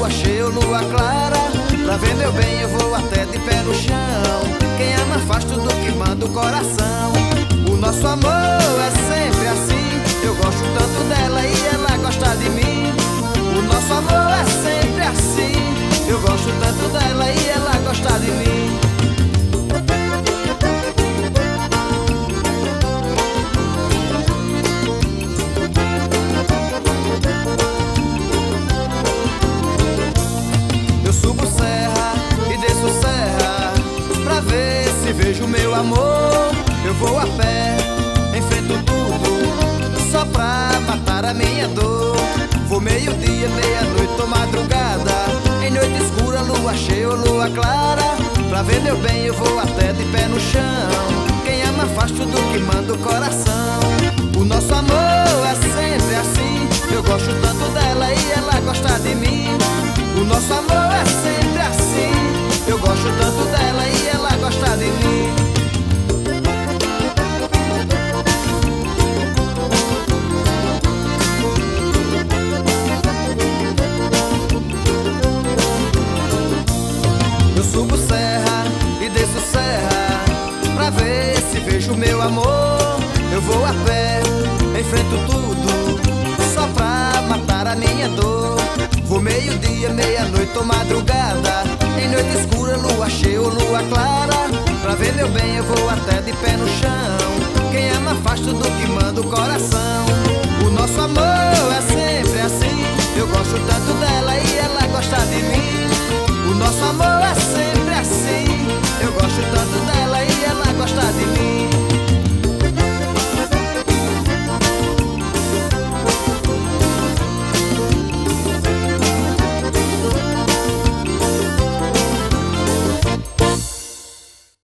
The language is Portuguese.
lua cheia ou lua clara. Pra ver meu bem eu vou até de pé no chão. Quem ama faz tudo que manda o coração. O nosso amor é sempre assim. Eu gosto tanto dela e ela gosta de mim. O nosso amor é sempre assim. Eu gosto tanto dela e ela gosta de mim. Eu subo serra e desço serra pra ver se vejo meu amor. Eu vou a pé, enfrento tudo só pra matar a minha dor. Vou meio-dia, meia-noite ou madrugada, em noite escura, lua cheia ou lua clara. Pra ver meu bem eu vou até de pé no chão. Quem ama faz tudo que manda o coração. O nosso amor é sempre assim. Eu gosto tanto dela e ela gosta de mim. O nosso amor é sempre assim. Eu gosto tanto dela e ela gosta de mim. Eu subo serra e desço serra pra ver se vejo meu amor. Eu vou a pé, enfrento tudo só pra matar a minha dor. Vou meio-dia, meia-noite ou madrugada, em noite escura, lua cheia ou lua clara. Pra ver meu bem eu vou até de pé no chão. Quem ama faz tudo que manda o coração. O nosso amor